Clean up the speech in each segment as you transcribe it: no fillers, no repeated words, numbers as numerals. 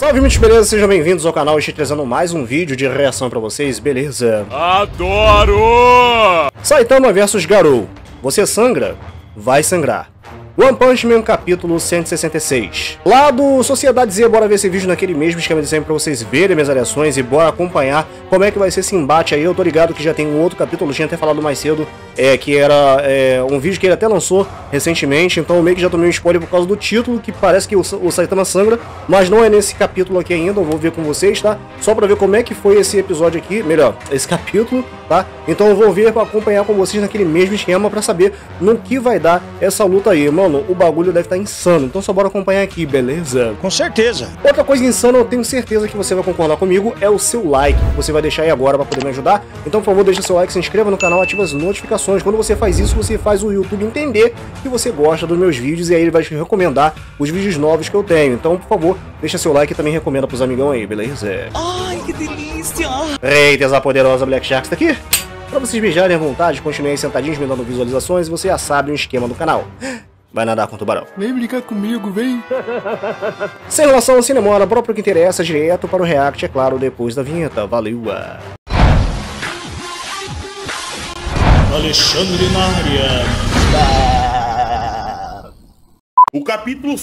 Salve, muitos beleza? Sejam bem-vindos ao canal. Estou trazendo mais um vídeo de reação pra vocês, beleza? Adoro! Saitama vs Garou. Você sangra? Vai sangrar. One Punch Man capítulo 166. Lá do Sociedade Z, bora ver esse vídeo naquele mesmo esquema de sempre pra vocês verem minhas reações e bora acompanhar como é que vai ser esse embate aí. Eu tô ligado que já tem um outro capítulo, eu tinha até falado mais cedo, que era um vídeo que ele até lançou recentemente, então eu meio que já tomei um spoiler por causa do título, que parece que o Saitama sangra, mas não é nesse capítulo aqui ainda, eu vou ver com vocês, tá? Só pra ver como é que foi esse episódio aqui, melhor, esse capítulo, tá? Então eu vou ver pra acompanhar com vocês naquele mesmo esquema pra saber no que vai dar essa luta aí. Mano, o bagulho deve estar insano, então só bora acompanhar aqui, beleza? Com certeza. Outra coisa insana, eu tenho certeza que você vai concordar comigo, é o seu like, que você vai deixar aí agora pra poder me ajudar. Então, por favor, deixa seu like, se inscreva no canal, ativa as notificações. Quando você faz isso, você faz o YouTube entender que você gosta dos meus vídeos e aí ele vai te recomendar os vídeos novos que eu tenho. Então, por favor, deixa seu like e também recomenda pros amigão aí, beleza? Ai, que delícia! Eita, a poderosa Black Sharks tá aqui? Pra vocês beijarem à vontade, continuem sentadinhos me dando visualizações e você já sabe o esquema do canal. Vai nadar com o tubarão. Vem brincar comigo, vem! Sem enrolação, sem demora, bora pro que interessa, direto para o react, é claro, depois da vinheta. Valeu! Alexandre na área. O capítulo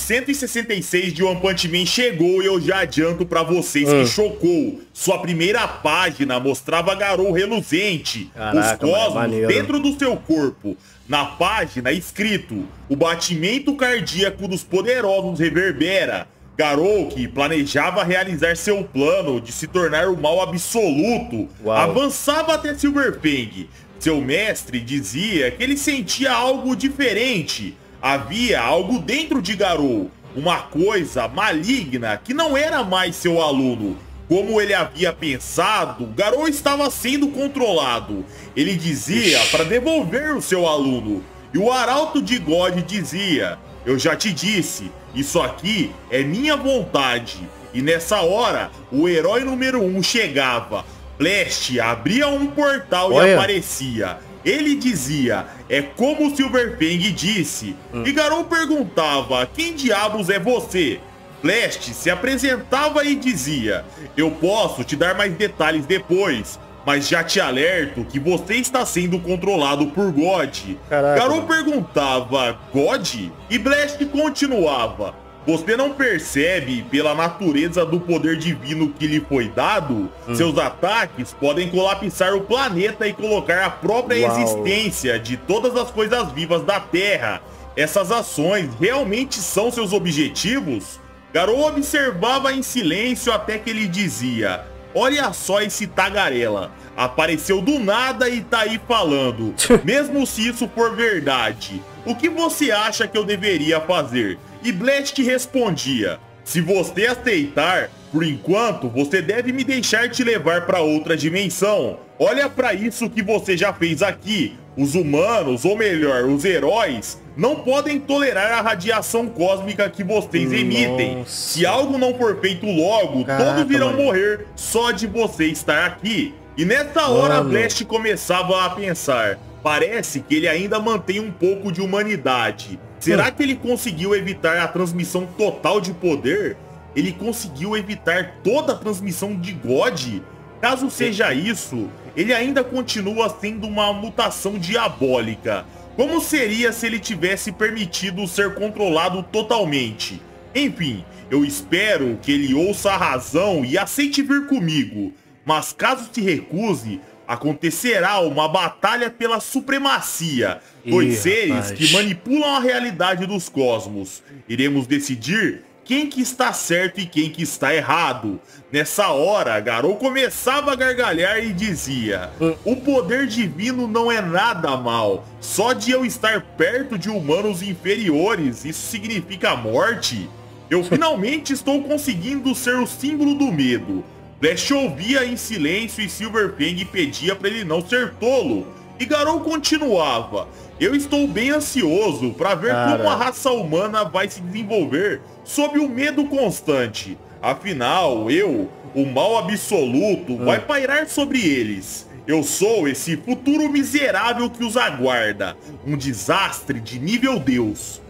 166 de One Punch Man chegou e eu já adianto pra vocês que chocou. Sua primeira página mostrava Garou reluzente, Caraca, os cosmos maneiro. dentro do seu corpo. Na página escrito, o batimento cardíaco dos poderosos reverbera. Garou, que planejava realizar seu plano de se tornar o mal absoluto, avançava até Silverfang. Seu mestre dizia que ele sentia algo diferente. Havia algo dentro de Garou, uma coisa maligna que não era mais seu aluno. Como ele havia pensado, Garou estava sendo controlado. Ele dizia para devolver o seu aluno. E o Arauto de God dizia: eu já te disse, isso aqui é minha vontade. E nessa hora, o herói número 1 chegava. Blast abria um portal e aparecia. Ele dizia, é como Silverfang disse. E Garou perguntava, quem diabos é você? Blast se apresentava e dizia, eu posso te dar mais detalhes depois, mas já te alerto que você está sendo controlado por God. Caraca. Garou perguntava, God? E Blast continuava, você não percebe, pela natureza do poder divino que lhe foi dado, seus ataques podem colapsar o planeta e colocar a própria existência de todas as coisas vivas da Terra. Essas ações realmente são seus objetivos? Garou observava em silêncio até que ele dizia, olha só esse tagarela, apareceu do nada e tá aí falando, mesmo se isso for verdade, o que você acha que eu deveria fazer? E Blast respondia, se você aceitar, por enquanto você deve me deixar te levar para outra dimensão. Olha para isso que você já fez aqui. Os humanos, ou melhor, os heróis, não podem tolerar a radiação cósmica que vocês emitem. Se algo não for feito logo, todos virão morrer só de você estar aqui. E nessa hora Blast começava a pensar, parece que ele ainda mantém um pouco de humanidade. Será que ele conseguiu evitar a transmissão total de poder? Ele conseguiu evitar toda a transmissão de God? Caso seja isso, ele ainda continua sendo uma mutação diabólica. Como seria se ele tivesse permitido ser controlado totalmente? Enfim, eu espero que ele ouça a razão e aceite vir comigo. Mas caso se recuse, acontecerá uma batalha pela supremacia. Dois seres que manipulam a realidade dos cosmos. Iremos decidir quem que está certo e quem que está errado. Nessa hora, Garou começava a gargalhar e dizia, o poder divino não é nada mal. Só de eu estar perto de humanos inferiores, isso significa morte? Eu finalmente estou conseguindo ser o símbolo do medo. Blast ouvia em silêncio e Silverfang pedia para ele não ser tolo. E Garou continuava, eu estou bem ansioso para ver como a raça humana vai se desenvolver sob o medo constante. Afinal, eu, o mal absoluto, vai pairar sobre eles. Eu sou esse futuro miserável que os aguarda. Um desastre de nível Deus.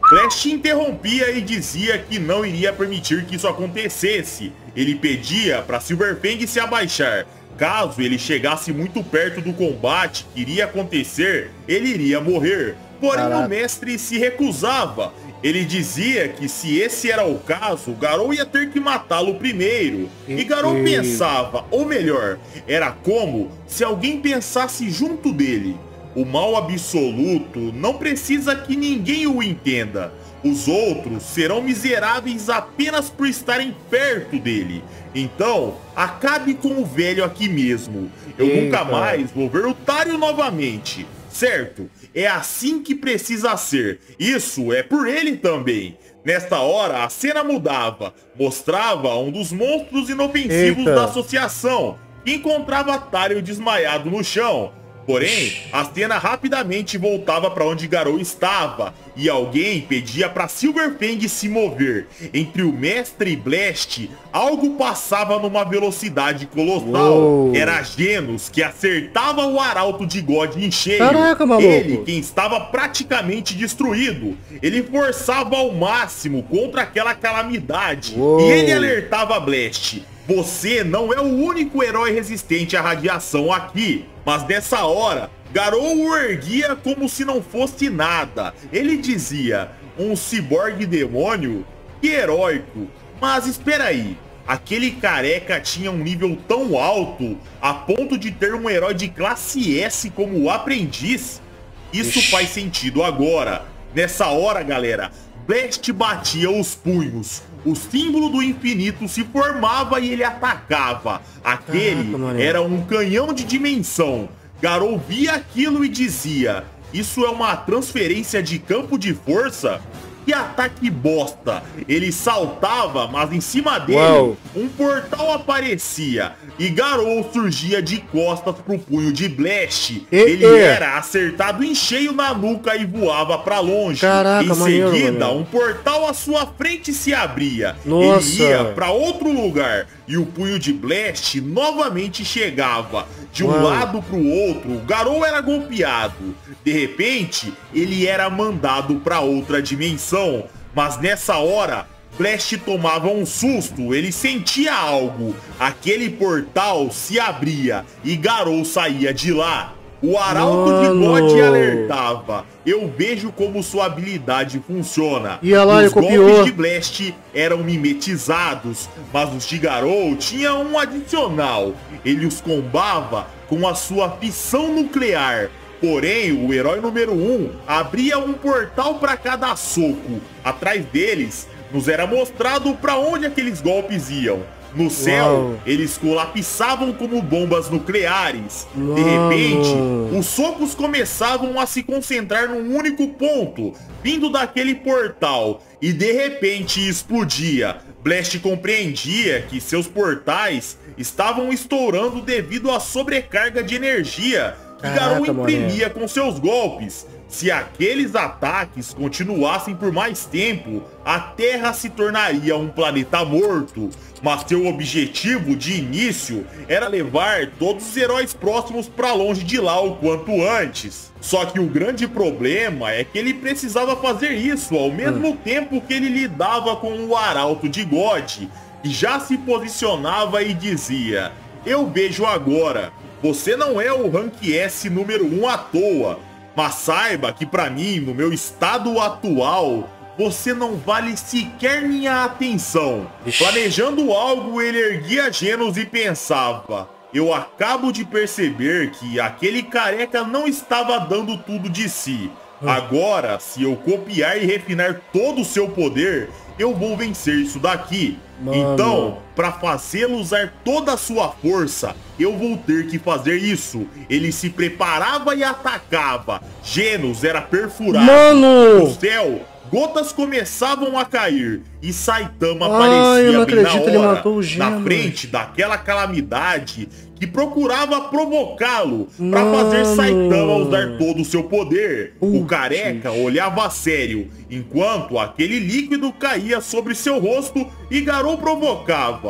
Blast interrompia e dizia que não iria permitir que isso acontecesse. Ele pedia para Silverfang se abaixar. Caso ele chegasse muito perto do combate que iria acontecer, ele iria morrer. Porém, o mestre se recusava. Ele dizia que se esse era o caso, Garou ia ter que matá-lo primeiro. E Garou pensava, ou melhor, era como se alguém pensasse junto dele. O mal absoluto não precisa que ninguém o entenda. Os outros serão miseráveis apenas por estarem perto dele. Então, acabe com o velho aqui mesmo. Eu nunca mais vou ver o Tário novamente. Certo? É assim que precisa ser. Isso é por ele também. Nesta hora, a cena mudava. Mostrava um dos monstros inofensivos da associação, que encontrava Tário desmaiado no chão. Porém, a cena rapidamente voltava para onde Garou estava, e alguém pedia para Silverfang se mover. Entre o mestre e Blast, algo passava numa velocidade colossal. Era Genos, que acertava o arauto de God em cheio. Caraca, maluco. Ele, quem estava praticamente destruído. Ele forçava ao máximo contra aquela calamidade. E ele alertava Blast: você não é o único herói resistente à radiação aqui. Mas nessa hora, Garou o erguia como se não fosse nada. Ele dizia, um ciborgue demônio? Que heróico. Mas espera aí, aquele careca tinha um nível tão alto a ponto de ter um herói de classe S como o aprendiz? Isso faz sentido agora. Nessa hora, galera, Blast batia os punhos. O símbolo do infinito se formava e ele atacava. Aquele era um canhão de dimensão. Garou via aquilo e dizia, isso é uma transferência de campo de força? Que ataque bosta. Ele saltava, mas em cima dele, um portal aparecia. E Garou surgia de costas pro punho de Blast. Ele era acertado em cheio na nuca e voava pra longe. Caraca, em seguida, um portal à sua frente se abria. Ele ia pra outro lugar. E o punho de Blast novamente chegava. De um lado pro outro, Garou era golpeado. De repente, ele era mandado para outra dimensão. Mas nessa hora, Blast tomava um susto. Ele sentia algo. Aquele portal se abria e Garou saía de lá. O arauto de God alertava. Eu vejo como sua habilidade funciona. Os golpes de Blast eram mimetizados, mas os de Garou tinham um adicional. Ele os combava com a sua fissão nuclear. Porém, o herói número 1 abria um portal para cada soco. Atrás deles, nos era mostrado para onde aqueles golpes iam. No céu, eles colapsavam como bombas nucleares. De repente, os socos começavam a se concentrar num único ponto, vindo daquele portal, e de repente explodia. Blast compreendia que seus portais estavam estourando devido à sobrecarga de energia que Garou imprimia com seus golpes. Se aqueles ataques continuassem por mais tempo, a Terra se tornaria um planeta morto. Mas seu objetivo de início era levar todos os heróis próximos para longe de lá o quanto antes. Só que o grande problema é que ele precisava fazer isso ao mesmo tempo que ele lidava com o arauto de God, que já se posicionava e dizia, eu vejo agora, você não é o Rank S número 1 à toa. Mas saiba que pra mim, no meu estado atual, você não vale sequer minha atenção. Planejando algo, ele erguia Genos e pensava, eu acabo de perceber que aquele careca não estava dando tudo de si. Agora, se eu copiar e refinar todo o seu poder, eu vou vencer isso daqui. Então, para fazê-lo usar toda a sua força, eu vou ter que fazer isso. Ele se preparava e atacava. Genos era perfurado. No céu, gotas começavam a cair e Saitama aparecia bem na hora, na frente daquela calamidade que procurava provocá-lo para fazer Saitama usar todo o seu poder. O careca olhava sério, enquanto aquele líquido caía sobre seu rosto e Garou provocava.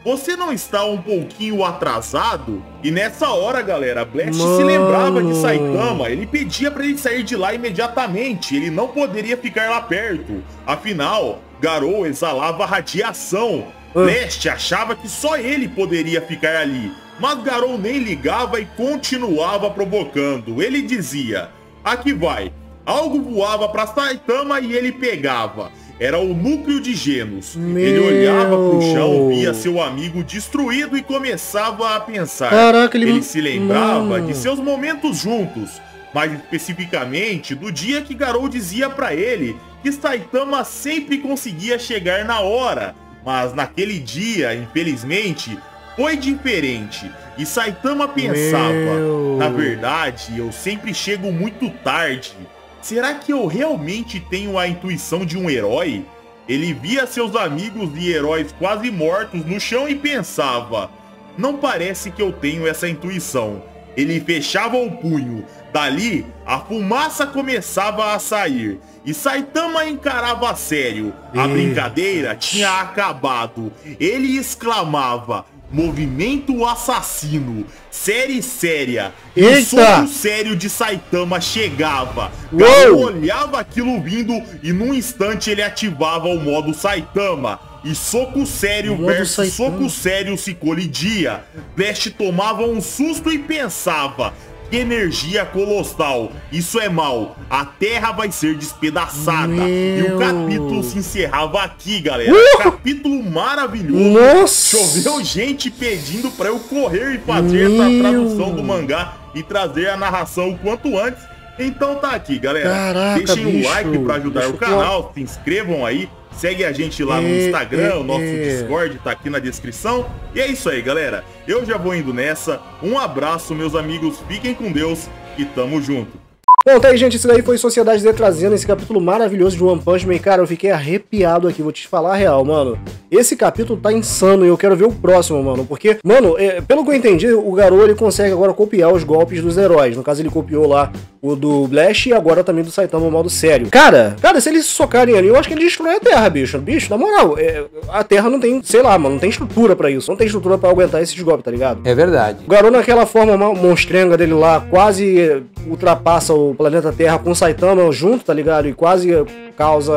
você não está um pouquinho atrasado? E nessa hora, galera, Blast se lembrava de Saitama. Ele pedia para ele sair de lá imediatamente. Ele não poderia ficar lá perto. Afinal, Garou exalava radiação. Blast achava que só ele poderia ficar ali. Mas Garou nem ligava e continuava provocando. Ele dizia: aqui vai. Algo voava para Saitama e ele pegava. Era o núcleo de Genos. Ele olhava pro chão, via seu amigo destruído e começava a pensar. Caraca, ele se lembrava de seus momentos juntos, mais especificamente do dia que Garou dizia pra ele que Saitama sempre conseguia chegar na hora. Mas naquele dia, infelizmente, foi diferente. E Saitama pensava: na verdade, eu sempre chego muito tarde. Será que eu realmente tenho a intuição de um herói? Ele via seus amigos e heróis quase mortos no chão e pensava: não parece que eu tenho essa intuição. Ele fechava o punho. Dali, a fumaça começava a sair. E Saitama encarava a sério. A brincadeira tinha acabado. Ele exclamava: movimento assassino, série séria. E o soco sério de Saitama chegava. Garou olhava aquilo vindo e num instante ele ativava o modo Saitama. E soco sério versus soco sério se colidia. Blast tomava um susto e pensava: que energia colossal, isso é mal, a terra vai ser despedaçada. E o capítulo se encerrava aqui, galera. Capítulo maravilhoso. Choveu gente pedindo pra eu correr e fazer essa tradução do mangá e trazer a narração o quanto antes. Então tá aqui, galera. Caraca, deixem um like pra ajudar o canal, se inscrevam aí. Segue a gente lá no Instagram, o nosso Discord tá aqui na descrição. E é isso aí, galera. Eu já vou indo nessa. Um abraço, meus amigos. Fiquem com Deus e tamo junto. Bom, tá aí, gente, isso daí foi Sociedade Z trazendo esse capítulo maravilhoso de One Punch Man. Cara, eu fiquei arrepiado aqui, vou te falar a real, mano. Esse capítulo tá insano e eu quero ver o próximo, mano. Porque, mano, pelo que eu entendi, o Garou, ele consegue agora copiar os golpes dos heróis. No caso, ele copiou lá o do Blast e agora também do Saitama, o modo sério. Cara, se eles socarem ali, eu acho que ele destrói a Terra, bicho. Bicho, na moral, a Terra não tem, sei lá, mano, não tem estrutura pra isso. Não tem estrutura pra aguentar esses golpes, tá ligado? É verdade. O Garou, naquela forma monstrenga dele lá, quase ultrapassa o planeta Terra com o Saitama junto, tá ligado? E quase causa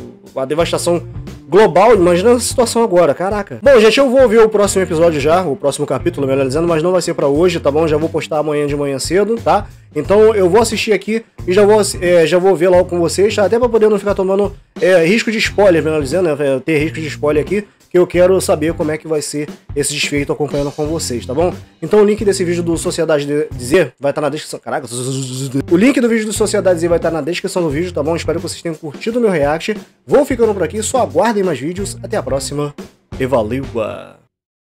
a devastação global. Imagina a situação agora, caraca. Bom, gente, eu vou ver o próximo episódio já, o próximo capítulo, melhor dizendo, mas não vai ser pra hoje, tá bom? Já vou postar amanhã de manhã cedo, tá? Então eu vou assistir aqui e já vou ver logo com vocês, tá? Até pra poder não ficar tomando risco de spoiler, melhor dizendo, né? Ter risco de spoiler aqui, que eu quero saber como é que vai ser esse desfeito acompanhando com vocês, tá bom? Então o link desse vídeo do Sociedade Z vai estar na descrição. Caraca, o link do vídeo do Sociedade Z vai estar na descrição do vídeo, tá bom? Espero que vocês tenham curtido o meu react. Vou ficando por aqui, só aguardem mais vídeos. Até a próxima e valeu!